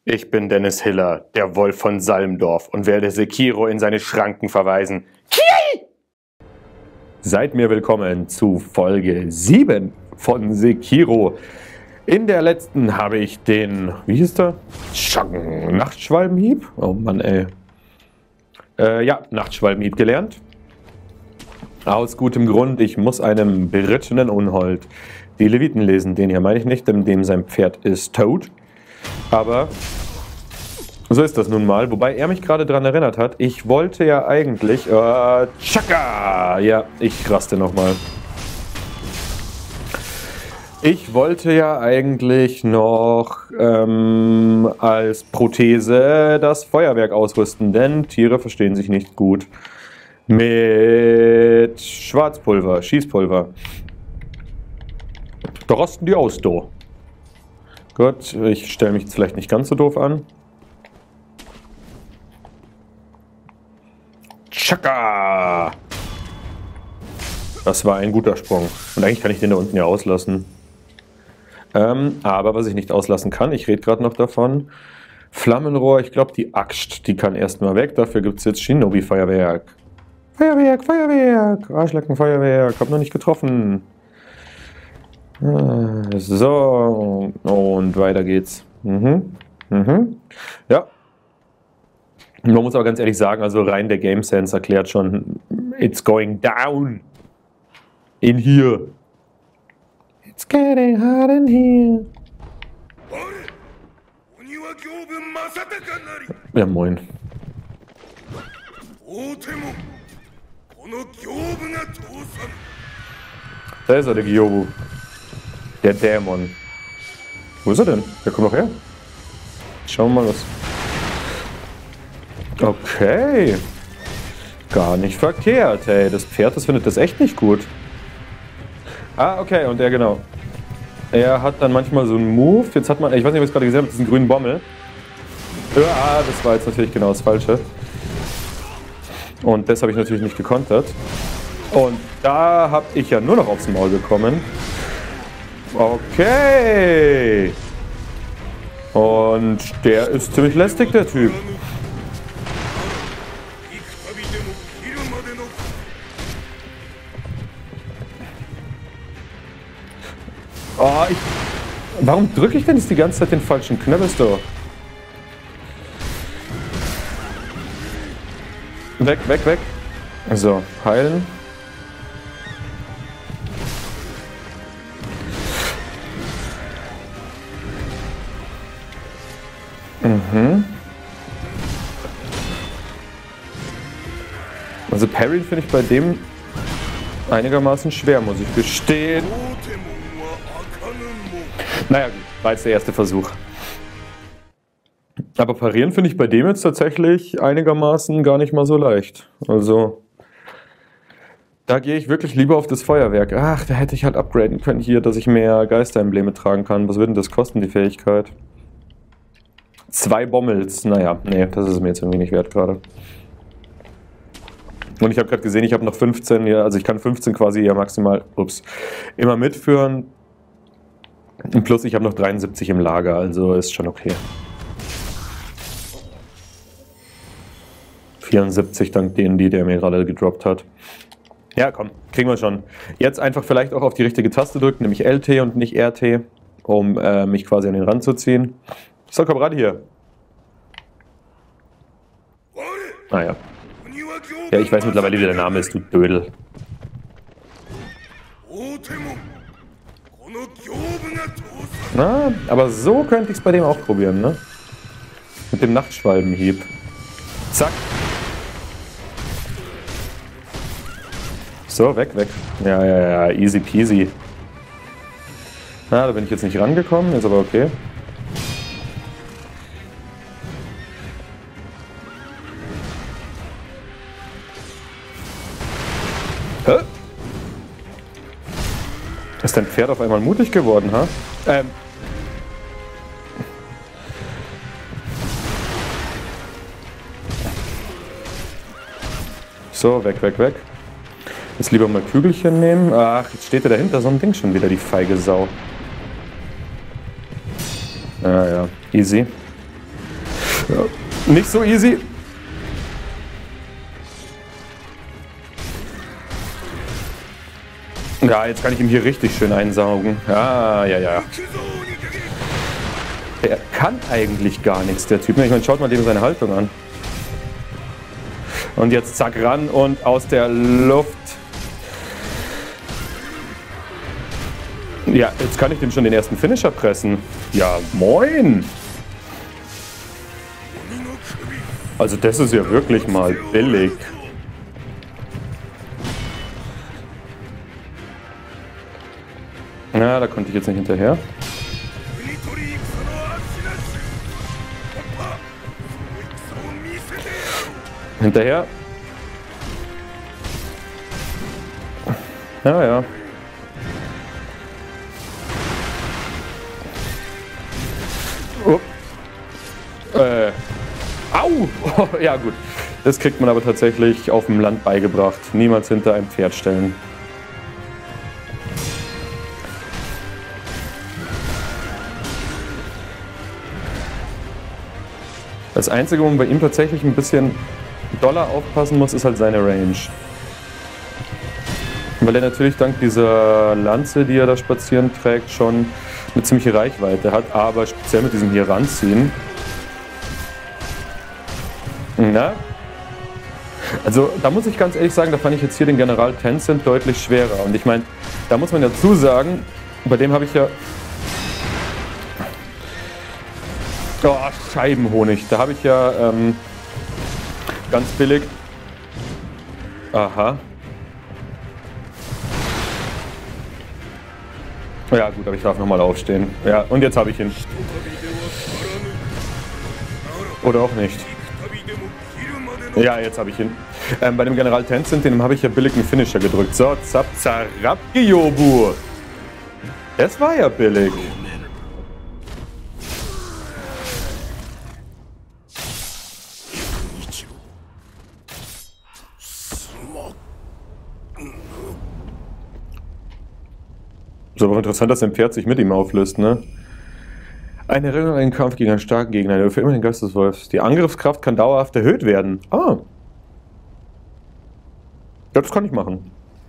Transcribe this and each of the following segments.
Ich bin Dennis Hiller, der Wolf von Salmdorf und werde Sekiro in seine Schranken verweisen. Kiai! Seid mir willkommen zu Folge 7 von Sekiro. In der letzten habe ich den, wie hieß der? Nachtschwalbenhieb? Oh Mann, ey. Ja, Nachtschwalbenhieb gelernt. Aus gutem Grund, ich muss einem berittenen Unhold die Leviten lesen. Den hier meine ich nicht, denn dem sein Pferd ist tot. Aber so ist das nun mal. Wobei er mich gerade daran erinnert hat, ich wollte ja eigentlich... Tschakka! Ja, ich raste nochmal. Ich wollte ja eigentlich noch als Prothese das Feuerwerk ausrüsten, denn Tiere verstehen sich nicht gut mit Schwarzpulver, Schießpulver. Da rosten die aus, do. Gut, ich stelle mich jetzt vielleicht nicht ganz so doof an. Tschakka! Das war ein guter Sprung. Und eigentlich kann ich den da unten ja auslassen. Aber was ich nicht auslassen kann, ich rede gerade noch davon, Flammenrohr, ich glaube die Axt, die kann erstmal weg. Dafür gibt es jetzt Shinobi-Feuerwerk. Feuerwerk, Feuerwerk! Arschleckenfeuerwerk, hab noch nicht getroffen. So, und weiter geht's. Ja. Man muss aber ganz ehrlich sagen, also rein der Game Sense erklärt schon, it's going down. In here. It's getting hot in here. Ja, moin. Da ist er, der Gyobu. Der Dämon. Wo ist er denn? Der kommt doch her. Schauen wir mal was. Okay. Gar nicht verkehrt, hey. Das Pferd, das findet das echt nicht gut. Ah, okay, und er genau. Er hat dann manchmal so einen Move. Jetzt hat man, ich weiß nicht, ob ich es gerade gesehen habe, diesen grünen Bommel. Ja, das war jetzt natürlich genau das Falsche. Und das habe ich natürlich nicht gekontert. Und da habe ich ja nur noch aufs Maul bekommen. Okay. Und der ist ziemlich lästig, der Typ. Oh, warum drücke ich denn jetzt die ganze Zeit den falschen Knöpfe da? Weg, weg, weg. So, heilen. Also Parry finde ich bei dem einigermaßen schwer, muss ich gestehen. Naja, gut, war jetzt der erste Versuch. Aber parieren finde ich bei dem jetzt tatsächlich einigermaßen gar nicht mal so leicht. Also, da gehe ich wirklich lieber auf das Feuerwerk. Ach, da hätte ich halt upgraden können hier, dass ich mehr Geisterembleme tragen kann. Was würde denn das kosten, die Fähigkeit? 2 Bommels. Naja, nee, das ist mir jetzt irgendwie nicht wert gerade. Und ich habe gerade gesehen, ich habe noch 15, ja, also ich kann 15 quasi ja maximal, immer mitführen. Und plus ich habe noch 73 im Lager, also ist schon okay. 74 dank denen, der mir gerade gedroppt hat. Ja, komm, kriegen wir schon. Jetzt einfach vielleicht auch auf die richtige Taste drücken, nämlich LT und nicht RT, um mich quasi an den Rand zu ziehen. So, komm ran hier. Ah ja. Ja, ich weiß mittlerweile, wie der Name ist, du Dödel. Na, aber so könnte ich es bei dem auch probieren, ne? Mit dem Nachtschwalbenhieb. Zack. So, weg, weg. Ja, ja, ja, easy peasy. Na, da bin ich jetzt nicht rangekommen, ist aber okay. Hä? Ist dein Pferd auf einmal mutig geworden, ha? So, weg, weg, weg. Jetzt lieber mal Kügelchen nehmen. Ach, jetzt steht er dahinter so ein Ding schon wieder, die feige Sau. Ja, ja, easy. Ja. Nicht so easy. Ja, jetzt kann ich ihn hier richtig schön einsaugen. Ja, ja, ja. Der kann eigentlich gar nichts, der Typ. Ich meine, schaut mal dem seine Haltung an. Und jetzt zack ran und aus der Luft. Ja, jetzt kann ich dem schon den ersten Finisher pressen. Ja, moin! Also das ist ja wirklich mal billig. Na, da konnte ich jetzt nicht hinterher. Hinterher. Ja, ja. Oh. Au! Oh, ja gut. Das kriegt man aber tatsächlich auf dem Land beigebracht. Niemals hinter einem Pferd stellen. Das Einzige, wo man bei ihm tatsächlich ein bisschen doller aufpassen muss, ist halt seine Range. Weil er natürlich dank dieser Lanze, die er da spazieren trägt, schon eine ziemliche Reichweite hat, aber speziell mit diesem hier ranziehen. Na? Also da muss ich ganz ehrlich sagen, da fand ich jetzt hier den General Tencent deutlich schwerer. Und ich meine, da muss man dazu sagen, bei dem habe ich ja... Oh, Scheibenhonig. Da habe ich ja ganz billig... Aha. Ja gut, aber ich darf nochmal aufstehen. Ja, und jetzt habe ich ihn. Oder auch nicht. Ja, jetzt habe ich ihn. Bei dem General Tencent, dem habe ich ja billig einen Finisher gedrückt. So, zap, zarab, Gyobu. Das war ja billig. Ist aber interessant, dass ein Pferd sich mit ihm auflöst, ne? Eine Erinnerung an einen Kampf gegen einen starken Gegner, der für immer den Geist des Wolfs. Die Angriffskraft kann dauerhaft erhöht werden. Ah. Ja, das kann ich machen.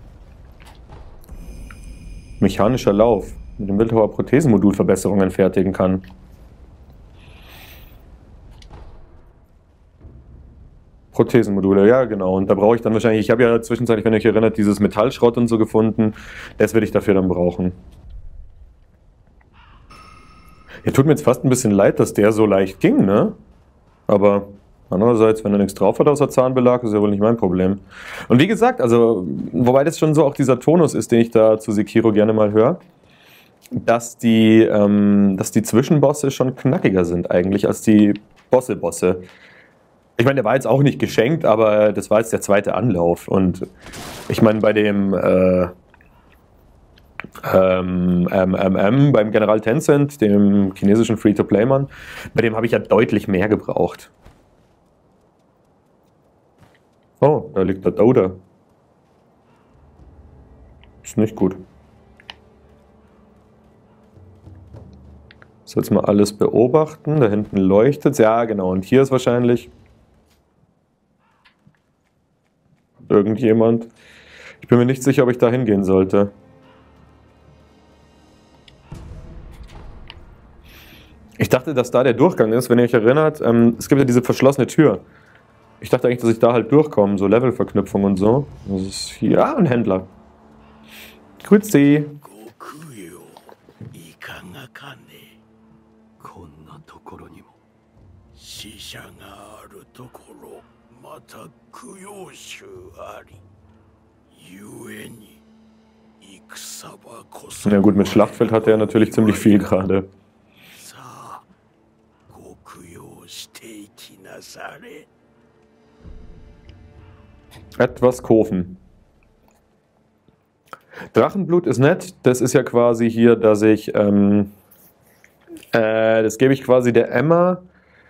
Mechanischer Lauf. Mit dem Wildhauer Prothesenmodul Verbesserungen fertigen kann. Prothesenmodule, ja genau. Und da brauche ich dann wahrscheinlich, ich habe ja zwischenzeitlich, wenn ihr euch erinnert, dieses Metallschrott und so gefunden. Das werde ich dafür dann brauchen. Ja, tut mir jetzt fast ein bisschen leid, dass der so leicht ging, ne? Aber andererseits, wenn er nichts drauf hat außer Zahnbelag, ist ja wohl nicht mein Problem. Und wie gesagt, also, wobei das schon so auch dieser Tonus ist, den ich da zu Sekiro gerne mal höre, dass die Zwischenbosse schon knackiger sind eigentlich als die Bosse. Ich meine, der war jetzt auch nicht geschenkt, aber das war jetzt der zweite Anlauf. Und ich meine, bei dem beim General Tencent, dem chinesischen Free-to-Play-Mann, bei dem habe ich ja deutlich mehr gebraucht. Oh, da liegt der Doda. Ist nicht gut. So, jetzt mal alles beobachten. Da hinten leuchtet es. Ja, genau. Und hier ist wahrscheinlich irgendjemand. Ich bin mir nicht sicher, ob ich da hingehen sollte. Ich dachte, dass da der Durchgang ist, wenn ihr euch erinnert. Es gibt ja diese verschlossene Tür. Ich dachte eigentlich, dass ich da halt durchkomme, so Levelverknüpfung und so. Das ist hier ein Händler. Grüezi. Ja gut, mit Schlachtfeld hat er natürlich ziemlich viel gerade. Etwas Kofen. Drachenblut ist nett. Das ist ja quasi hier, dass ich das gebe ich quasi der Emma.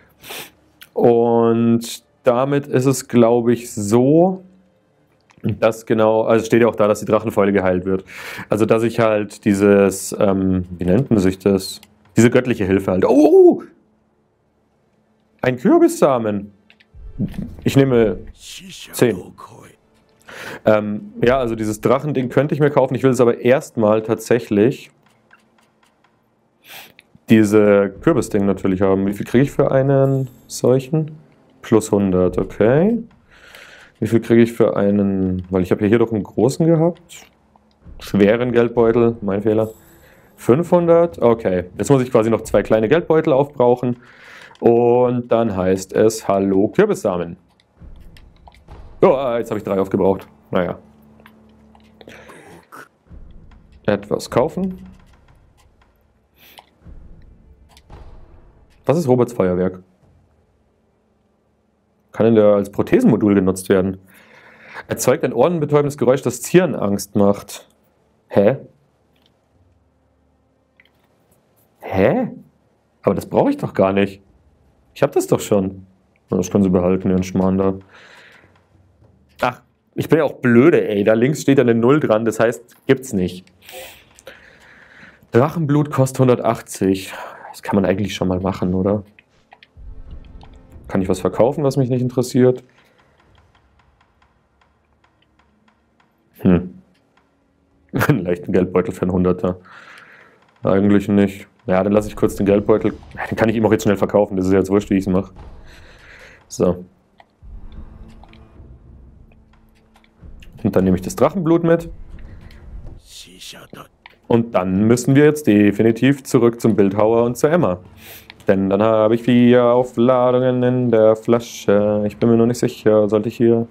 Und damit ist es, glaube ich, so, dass genau, also steht ja auch da, dass die Drachenfäule geheilt wird. Also, dass ich halt dieses, wie nennt man sich das? Diese göttliche Hilfe halt. Oh! Ein Kürbissamen. Ich nehme 10. Ja, also dieses Drachending könnte ich mir kaufen. Ich will es aber erstmal tatsächlich diese Kürbisding natürlich haben. Wie viel kriege ich für einen solchen? Plus 100, okay. Wie viel kriege ich für einen, weil ich habe ja hier doch einen großen gehabt. Schweren Geldbeutel, mein Fehler. 500, okay. Jetzt muss ich quasi noch 2 kleine Geldbeutel aufbrauchen. Und dann heißt es Hallo Kürbissamen. Oh, jetzt habe ich 3 aufgebraucht. Naja. Etwas kaufen. Was ist Roberts Feuerwerk? Kann der als Prothesenmodul genutzt werden? Erzeugt ein ohrenbetäubendes Geräusch, das Tieren Angst macht. Hä? Hä? Aber das brauche ich doch gar nicht. Ich habe das doch schon. Das können sie behalten, ihren Schmarrn da. Ach, ich bin ja auch blöde, ey. Da links steht eine 0 dran, das heißt, gibt's nicht. Drachenblut kostet 180. Das kann man eigentlich schon mal machen, oder? Kann ich was verkaufen, was mich nicht interessiert? Einen leichten Geldbeutel für einen 100er. Eigentlich nicht. Ja, dann lasse ich kurz den Geldbeutel. Den kann ich ihm auch jetzt schnell verkaufen. Das ist ja jetzt wurscht, wie ich es mache. So. Und dann nehme ich das Drachenblut mit. Und dann müssen wir jetzt definitiv zurück zum Bildhauer und zur Emma. Denn dann habe ich 4 Aufladungen in der Flasche. Ich bin mir noch nicht sicher. Sollte ich hier...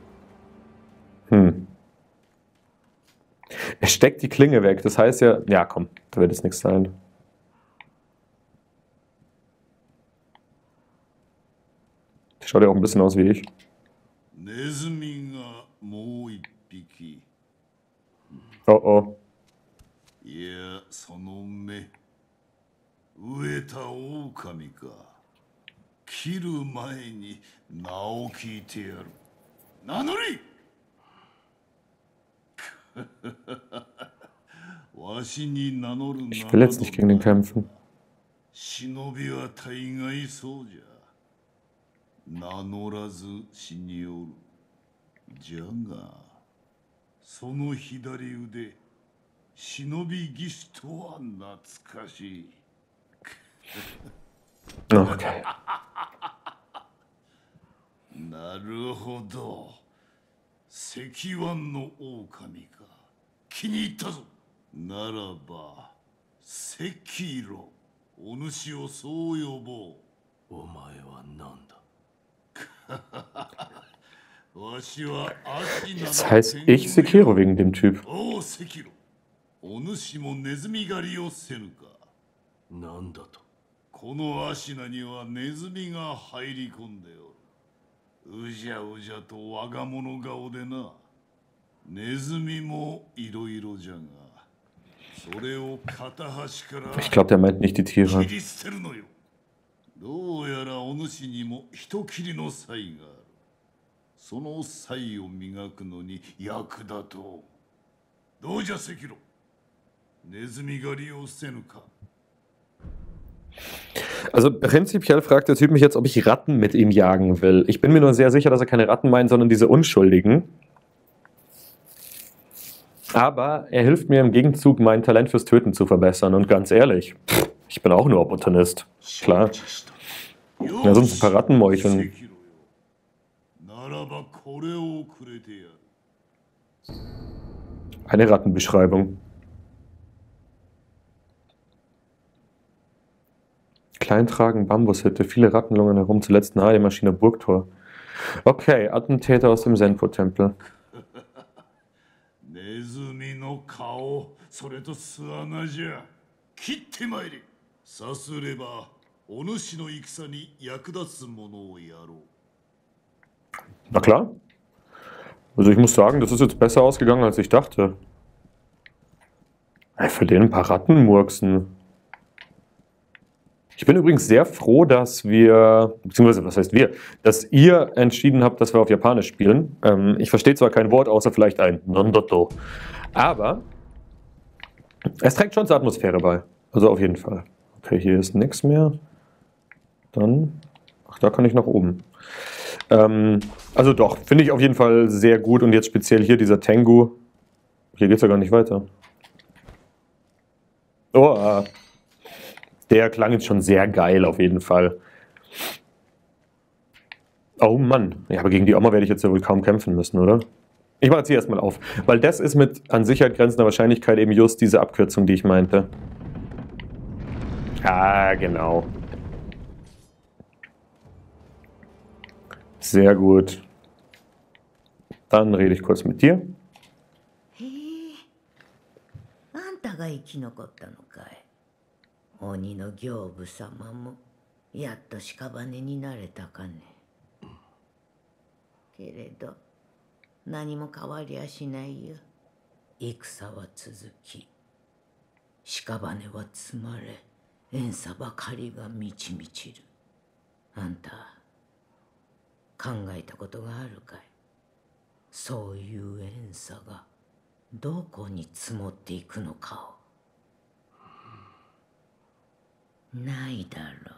Er steckt die Klinge weg. Das heißt ja... Ja, komm. Da wird jetzt nichts sein. Der schaut ja auch ein bisschen aus wie ich. Oh oh. いや、その目。飢えた狼か。切る前に名を聞いてやる。名乗りわしに名乗るな。 Ich will jetzt nicht gegen den kämpfen. 忍びは大概そうじゃ。名乗らず死におる。じゃが、その左腕。忍び技師とは懐かしい。 Okay. なるほど。石腕の狼か。気に入ったぞ。ならば、赤炉。お主をそう呼ぼう。お前は何だ。わしは足など。 Jetzt heißt ich Sekiro wegen dem Typ. おう、赤炉。お主もネズミ狩りをせぬか。なんだと。この足名にはネズミが入り込んでおる。うじゃうじゃと我が物顔でな。ネズミもいろいろじゃが、それを片端から Ich glaube, der meint nicht die Tiere. 切り捨てるのよ。どうやらお主にも人斬りの才がある。その才を磨くのに役立とう。どうじゃ赤炉。 Also prinzipiell fragt der Typ mich jetzt, ob ich Ratten mit ihm jagen will. Ich bin mir nur sehr sicher, dass er keine Ratten meint, sondern diese Unschuldigen. Aber er hilft mir im Gegenzug, mein Talent fürs Töten zu verbessern. Und ganz ehrlich, ich bin auch nur Opportunist. Klar. Ja, sonst ein paar Rattenmäulchen. Eine Rattenbeschreibung. Kleintragen, Bambushütte, viele Rattenlungen herum, zuletzt nahe der Maschine Burgtor. Okay, Attentäter aus dem Senpo-Tempel. Na klar. Also ich muss sagen, das ist jetzt besser ausgegangen, als ich dachte. Für den ein paar Ratten murksen. Ich bin übrigens sehr froh, dass wir, beziehungsweise was heißt wir, dass ihr entschieden habt, dass wir auf Japanisch spielen. Ich verstehe zwar kein Wort, außer vielleicht ein Nondoto, aber es trägt schon zur Atmosphäre bei. Also auf jeden Fall. Okay, hier ist nichts mehr. Dann, ach, da kann ich nach oben. Also doch, finde ich auf jeden Fall sehr gut. Und jetzt speziell hier dieser Tengu. Hier geht es ja gar nicht weiter. Oh, der klang jetzt schon sehr geil auf jeden Fall. Oh Mann. Ja, aber gegen die Oma werde ich jetzt ja wohl kaum kämpfen müssen, oder? Ich mache jetzt hier erstmal auf. Weil das ist mit an Sicherheit grenzender Wahrscheinlichkeit eben just diese Abkürzung, die ich meinte. Ah, genau. Sehr gut. Dann rede ich kurz mit dir. へえ、あんたが生き残ったのかい。鬼の刑部様もやっと屍になれたかね。けれど何も変わりゃしないよ。戦は続き、屍は積まれ、怨嗟ばかりが満ち満ちる。あんた考えたことがあるかい。そういう怨嗟がどこに積もっていくのかを。ないだろ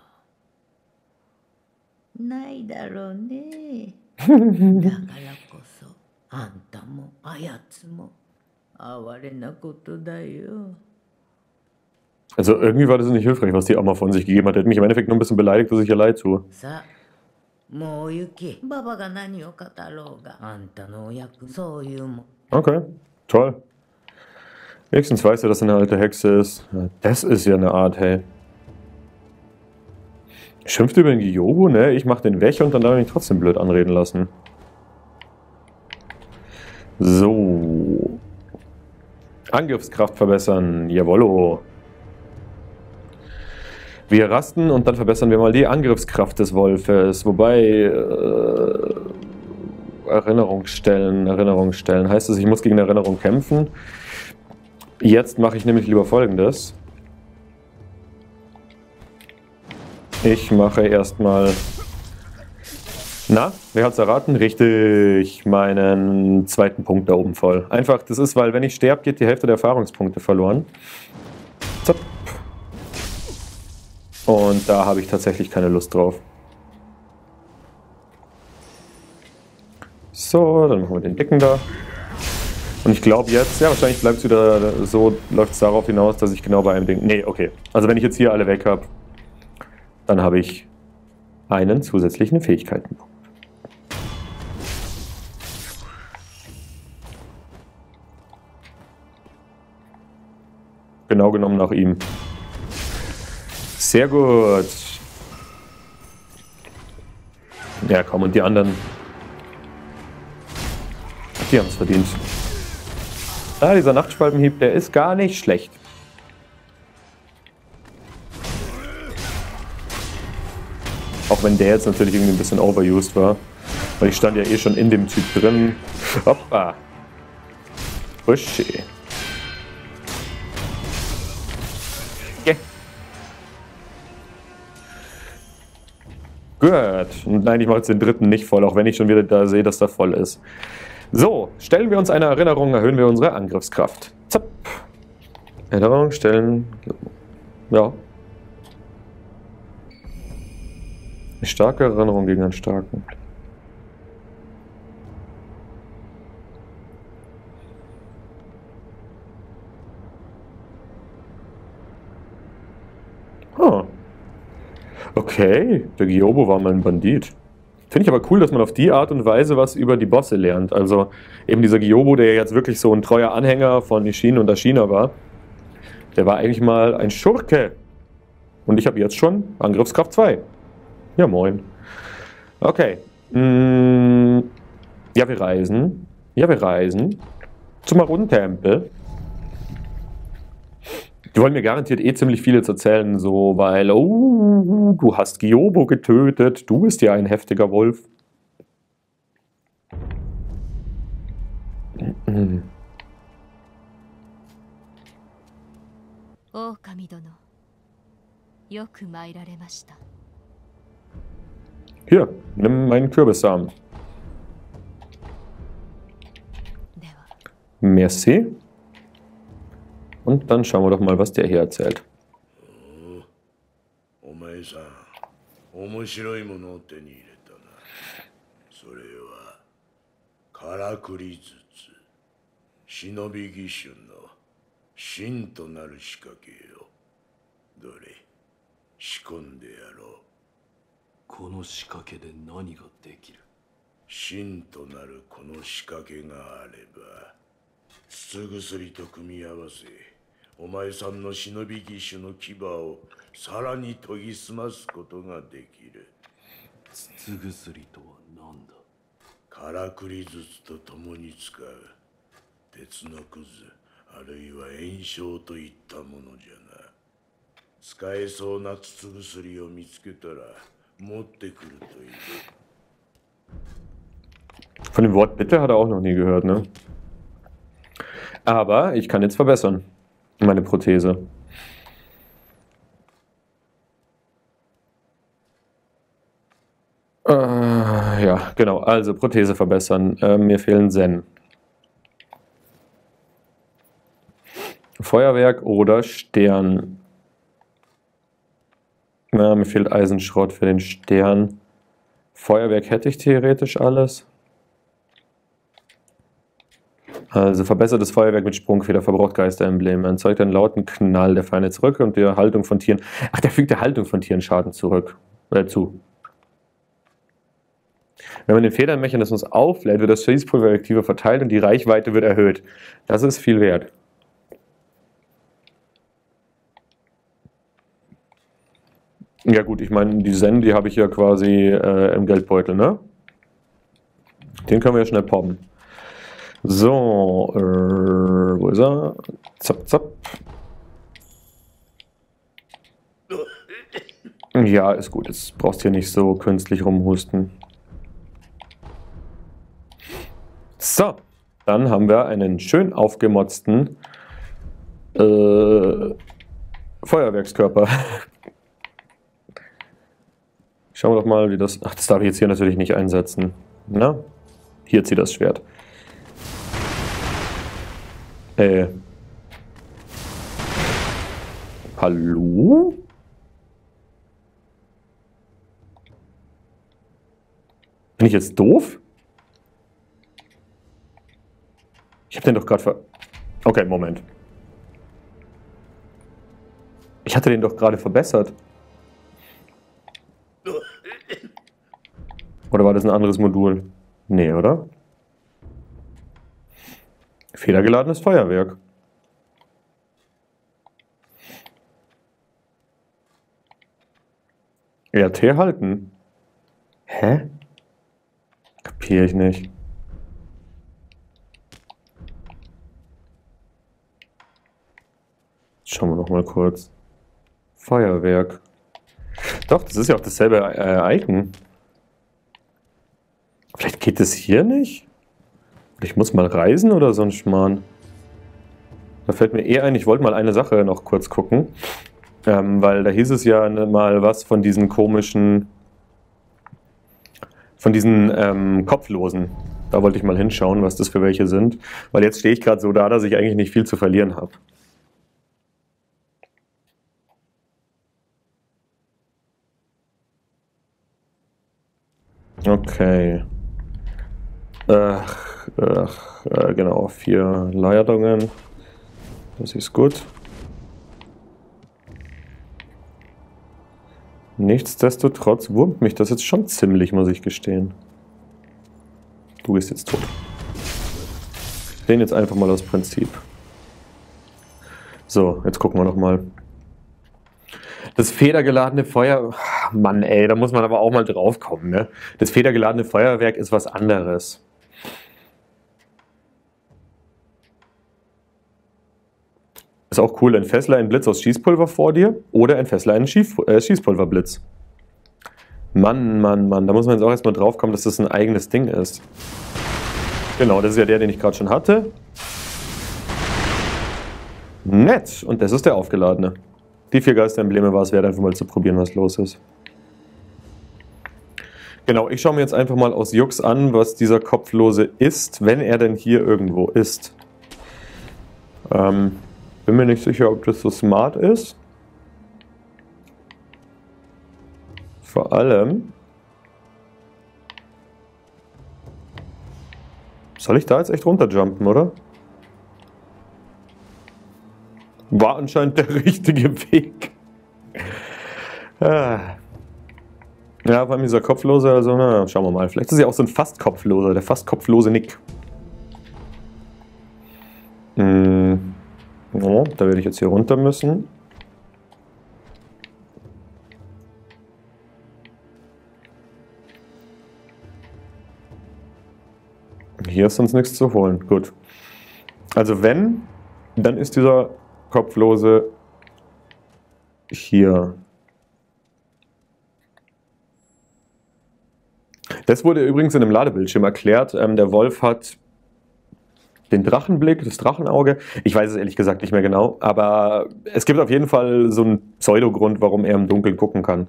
う。ないだろうね。だからこそあんたもあやつも哀れなことだよ。 Also irgendwie war das nicht hilfreich, was die Oma von sich gegeben hat. Die hat mich im Endeffekt nur ein bisschen beleidigt, dass ich ihr leid tue. さあ、もう行け。ババが何を語ろうが、あんたのお役、そういうもん。 Okay, toll. Wenigstens weiß er, dass er eine alte Hexe ist. Ja, das ist ja eine Art, hey. Schimpft über den Gyobu, ne? Ich mach den weg und dann darf ich mich trotzdem blöd anreden lassen. So. Angriffskraft verbessern. Jawollo. Wir rasten und dann verbessern wir mal die Angriffskraft des Wolfes. Wobei... Erinnerung stellen. Heißt es, ich muss gegen eine Erinnerung kämpfen? Jetzt mache ich nämlich lieber Folgendes. Ich mache erstmal... Na, wer hat's erraten? Richtig, meinen zweiten Punkt da oben voll. Einfach, das ist, weil wenn ich sterbe, geht die Hälfte der Erfahrungspunkte verloren. Zap. Und da habe ich tatsächlich keine Lust drauf. So, dann machen wir den Dicken da. Und ich glaube jetzt, ja wahrscheinlich bleibt es wieder so, läuft es darauf hinaus, dass ich genau bei einem Ding... Nee, okay. Also wenn ich jetzt hier alle weg habe, dann habe ich einen zusätzlichen Fähigkeitenpunkt. Genau genommen nach ihm. Sehr gut. Ja komm, und die anderen... Die haben es verdient. Ah, dieser Nachtschwalbenhieb, der ist gar nicht schlecht. Auch wenn der jetzt natürlich irgendwie ein bisschen overused war. Weil ich stand ja eh schon in dem Typ drin. Hoppa. Buschi. Yeah. Gut. Und nein, ich mache jetzt den dritten nicht voll, auch wenn ich schon wieder da sehe, dass der voll ist. So, stellen wir uns eine Erinnerung, erhöhen wir unsere Angriffskraft. Zapp. Erinnerung stellen. Ja. Eine starke Erinnerung gegen einen starken. Huh. Okay, der Gyobu war mal ein Bandit. Finde ich aber cool, dass man auf die Art und Weise was über die Bosse lernt. Also eben dieser Gyobu, der jetzt wirklich so ein treuer Anhänger von Isshin und Ashina war, der war eigentlich mal ein Schurke. Und ich habe jetzt schon Angriffskraft 2. Ja, moin. Okay. Ja, wir reisen. Ja, wir reisen. Zum Marun-Tempel. Die wollen mir garantiert eh ziemlich viel jetzt erzählen, so, weil, oh, du hast Gyobu getötet, du bist ja ein heftiger Wolf. Hier, nimm meinen Kürbissamen. Merci. Und dann schauen wir doch mal, was der hier erzählt. 面白いものを手に入れたな。それはからくり筒、忍び義手の芯となる仕掛けよ。どれ仕込んでやろう。 この仕掛けで何ができる？ 芯となるこの仕掛けがあれば、筒薬と組み合わせ、お前さんの忍び義手の牙をさらに研ぎ澄ますことができる。 筒薬とは何だ？ からくり筒と共に使う鉄のくず、あるいは炎症といったものじゃな。使えそうな筒薬を見つけたら持ってくるといい。 Von dem Wort Bitte hat er auch noch nie gehört, ne? Aber ich kann jetzt verbessern. Meine Prothese. Ja, genau. Also Prothese verbessern. Mir fehlen Zen. Feuerwerk oder Stern. Ja, mir fehlt Eisenschrott für den Stern. Feuerwerk hätte ich theoretisch alles. Also verbessertes Feuerwerk mit Sprungfeder verbraucht Geisterembleme. Erzeugt einen lauten Knall der Feinde zurück und der Haltung von Tieren. Ach, der fügt der Haltung von Tieren Schaden zurück. Zu. Wenn man den Federmechanismus auflädt, wird das Schießpulver effektiver verteilt und die Reichweite wird erhöht. Das ist viel wert. Ja gut, ich meine, die Zen, die habe ich ja quasi im Geldbeutel, ne? Den können wir ja schnell poppen. So, wo ist er? Zapp, zapp. Ja, ist gut. Jetzt brauchst du hier nicht so künstlich rumhusten. So, dann haben wir einen schön aufgemotzten Feuerwerkskörper. Schauen wir doch mal, wie das... Ach, das darf ich jetzt hier natürlich nicht einsetzen. Na? Hier zieht das Schwert. Hallo? Bin ich jetzt doof? Ich habe den doch gerade Okay, Moment. Ich hatte den doch gerade verbessert. Oder war das ein anderes Modul? Nee, oder? Federgeladenes Feuerwerk. RT halten. Hä? Kapiere ich nicht. Schauen wir noch mal kurz. Feuerwerk. Doch, das ist ja auch dasselbe Icon. Vielleicht geht es hier nicht? Ich muss mal reisen oder so ein Schmarrn. Da fällt mir eher ein, ich wollte mal eine Sache noch kurz gucken. Weil da hieß es ja mal was von diesen komischen... Von diesen Kopflosen. Da wollte ich mal hinschauen, was das für welche sind. Weil jetzt stehe ich gerade so da, dass ich eigentlich nicht viel zu verlieren habe. Okay. Genau, 4 Ladungen. Das ist gut. Nichtsdestotrotz wurmt mich das jetzt schon ziemlich, muss ich gestehen. Du bist jetzt tot. Den jetzt einfach mal aus Prinzip. So, jetzt gucken wir noch mal. Das federgeladene Feuer... Mann, ey, da muss man aber auch mal drauf kommen, ne? Das federgeladene Feuerwerk ist was anderes. Ist auch cool, entfessle einen Blitz aus Schießpulver vor dir oder entfessle einen Schießpulverblitz. Mann, Mann, Mann, da muss man jetzt auch erstmal drauf kommen, dass das ein eigenes Ding ist. Genau, das ist ja der, den ich gerade schon hatte. Nett, und das ist der aufgeladene. Die 4 Geisterembleme war es wert, einfach mal zu probieren, was los ist. Genau, ich schaue mir jetzt einfach mal aus Jux an, was dieser Kopflose ist, wenn er denn hier irgendwo ist. Bin mir nicht sicher, ob das so smart ist. Vor allem... Soll ich da jetzt echt runterjumpen, oder? War anscheinend der richtige Weg. Ja, vor allem dieser Kopflose, also na, schauen wir mal. Vielleicht ist ja auch so ein Fast-Kopfloser, der fast-kopflose Nick. Oh, da werde ich jetzt hier runter müssen. Hier ist sonst nichts zu holen. Gut. Also wenn, dann ist dieser Kopflose hier. Das wurde übrigens in einem Ladebildschirm erklärt. Der Wolf hat den Drachenblick, das Drachenauge. Ich weiß es ehrlich gesagt nicht mehr genau, aber es gibt auf jeden Fall so einen Pseudogrund, warum er im Dunkeln gucken kann.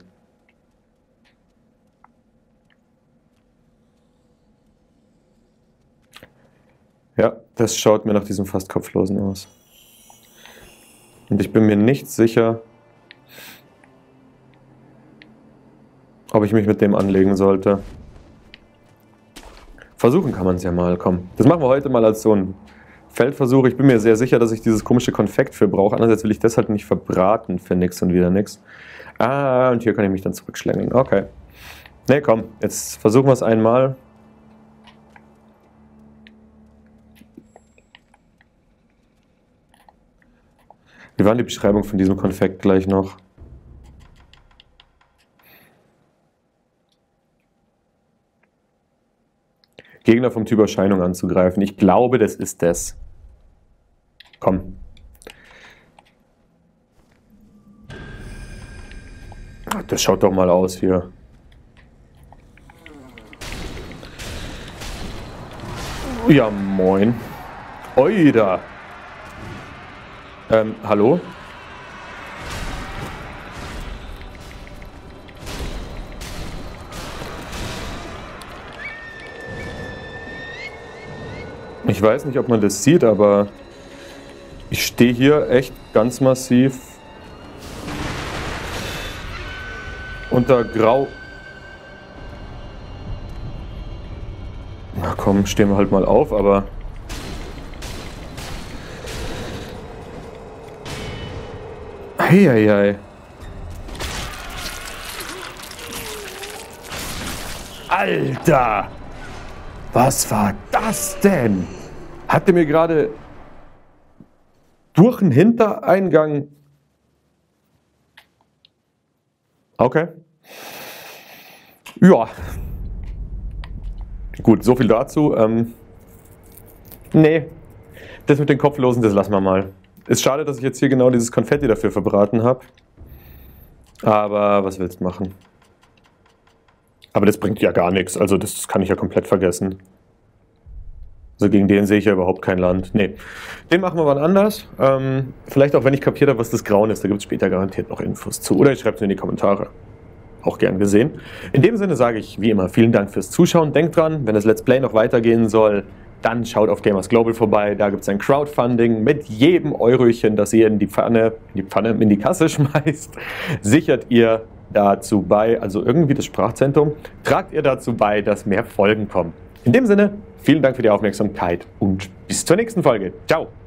Ja, das schaut mir nach diesem fast Kopflosen aus. Und ich bin mir nicht sicher, ob ich mich mit dem anlegen sollte. Versuchen kann man es ja mal, komm. Das machen wir heute mal als so einen Feldversuch. Ich bin mir sehr sicher, dass ich dieses komische Konfekt für brauche. Andererseits will ich das halt nicht verbraten für nix und wieder nix. Ah, und hier kann ich mich dann zurückschlängeln. Okay. Ne, komm, jetzt versuchen wir es einmal. Wie war die Beschreibung von diesem Konfekt gleich noch? Gegner vom Typ Erscheinung anzugreifen. Ich glaube, das ist das. Komm. Ach, das schaut doch mal aus hier. Ja, moin. Oida. Hallo? Ich weiß nicht, ob man das sieht, aber ich stehe hier echt ganz massiv unter Grau. Na komm, stehen wir halt mal auf, aber... Eieiei. Alter! Was war das denn? Hat der mir gerade durch den Hintereingang... Okay. Ja. Gut, so viel dazu. Nee, das mit den Kopflosen, das lassen wir mal. Ist schade, dass ich jetzt hier genau dieses Konfetti dafür verbraten habe. Aber was willst du machen? Aber das bringt ja gar nichts. Also das kann ich ja komplett vergessen. Also gegen den sehe ich ja überhaupt kein Land. Nee, den machen wir mal anders. Vielleicht auch, wenn ich kapiert habe, was das Grauen ist. Da gibt es später garantiert noch Infos zu. Oder ich schreibe es mir in die Kommentare. Auch gern gesehen. In dem Sinne sage ich wie immer vielen Dank fürs Zuschauen. Denkt dran, wenn das Let's Play noch weitergehen soll, dann schaut auf Gamers Global vorbei. Da gibt es ein Crowdfunding. Mit jedem Eurochen, das ihr in die Kasse schmeißt, sichert ihr dazu bei, also irgendwie das Sprachzentrum, tragt ihr dazu bei, dass mehr Folgen kommen. In dem Sinne, vielen Dank für die Aufmerksamkeit und bis zur nächsten Folge. Ciao!